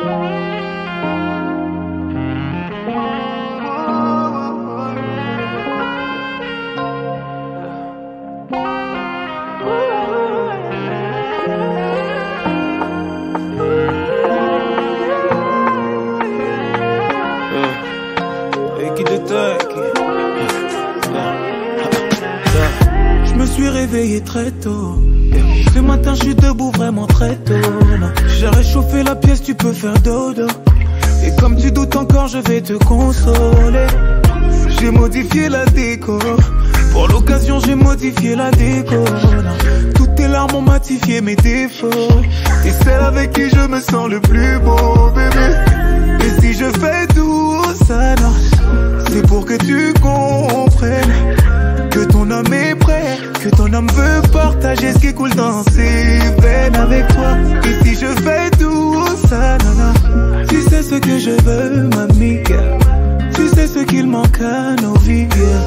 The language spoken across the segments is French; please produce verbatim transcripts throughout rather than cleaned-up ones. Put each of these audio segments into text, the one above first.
Je me suis réveillé très tôt. Ce matin je suis debout vraiment très tôt. J'ai réchauffé la pièce, tu peux faire dodo. Et comme tu doutes encore, je vais te consoler. J'ai modifié la déco. Pour l'occasion, j'ai modifié la déco. Toutes tes larmes ont matifié mes défauts. Et celle avec qui je me sens le plus beau, bébé. Et si je fais tout ça, non, c'est pour que tu comprennes que ton homme est prêt, que ton homme veut partager ce qui coule dans ses veines avec toi. Et si je fais tout ça, nana, tu sais ce que je veux, mamie. Tu sais ce qu'il manque à nos vies.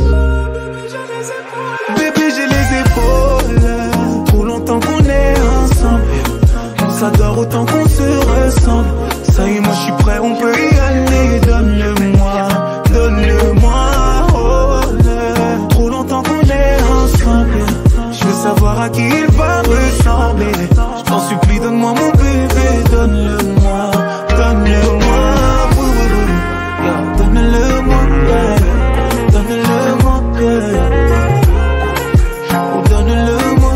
Bébé, j'ai les épaules. Trop longtemps qu'on est ensemble. On s'adore autant qu'on se ressemble. Ça y est, moi je suis prêt, on peut y aller. Donne-le-moi, donne-le-moi. Oh, trop longtemps qu'on est ensemble. Je veux savoir à qui il va ressembler. Je t'en supplie, donne-moi mon bébé. Donne-le-moi, donne-le-moi. Donne-le-moi, donne-le-moi, donne-le-moi,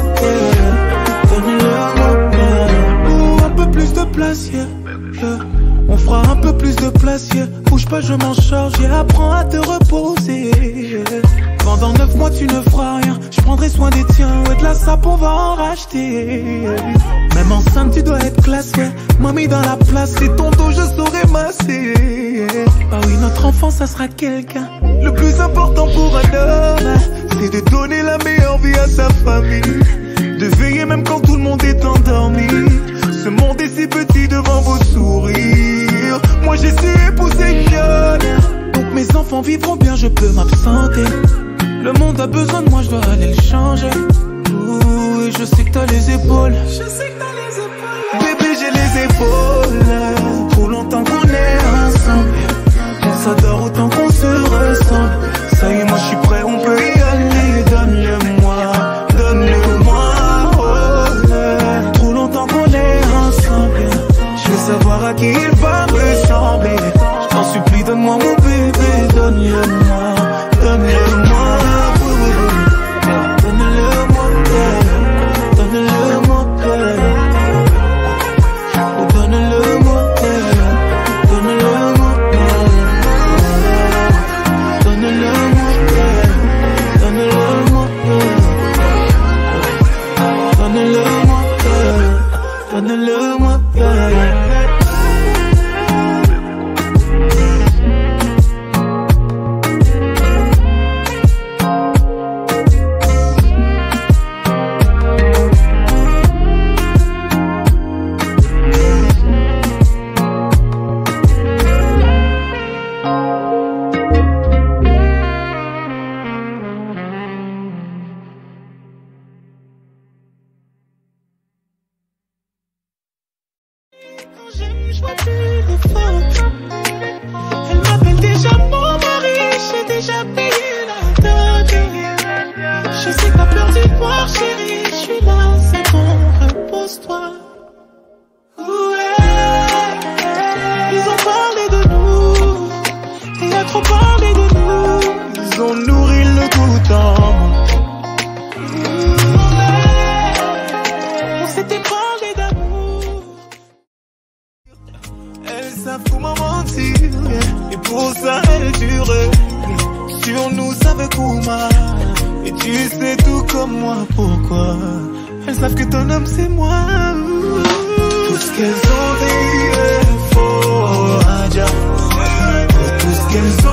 donne-le-moi. Un peu plus de place, yeah, yeah. On fera un peu plus de place, yeah. Bouge pas, je m'en charge, yeah. Apprends à te reposer, yeah. Pendant neuf mois tu ne feras rien. Je prendrai soin des tiens, ouais, de la sape on va en racheter, yeah. Même enceinte tu dois être classé, yeah. Mamie dans la place, c'est ton dos je saurai masser, yeah. Ah oui, notre enfant ça sera quelqu'un. Le plus important pour un homme, c'est de donner la meilleure vie à sa famille. De veiller même quand tout le monde est endormi. Ce monde est si petit devant vos sourires. Moi j'ai su épouser jeune. Donc mes enfants vivront bien, je peux m'absenter. Le monde a besoin de moi, je dois aller le changer. Ouh, et je sais que t'as les épaules. Je sais que t'as les épaules. Bébé, j'ai les épaules. Trop longtemps qu'on est ensemble. On s'adore autant qu'on se ressemble. Ça y est, moi je suis prêt, on peut y aller. Donne-le-moi, donne-le-moi. Oh, trop longtemps qu'on est ensemble. Je veux savoir à qui il va ressembler. Je t'en supplie, donne-moi mon bébé. Donne-le-moi, donne-le-moi. Donne-le-moi, elle m'appelle déjà mon mari, j'ai déjà payé la dot. Je sais que t'as peur d'y voir, chérie, je suis là, c'est bon, repose-toi. Ouais, ils ont parlé de nous, il a trop parlé de nous. Ils ont nourri le tout en moi. On s'était parlé d'amour. Elles savent comment mentir, yeah. Et pour ça elles durent sur nous, ça veut comment. Et tu sais tout comme moi pourquoi. Elles savent que ton homme c'est moi. Tout ce qu'elles ont dit est faux à dire. Tout ce qu'elles ont